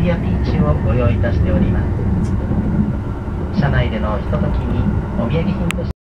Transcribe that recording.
やピーチをご用意いたしております。車内でのひとときにお土産品として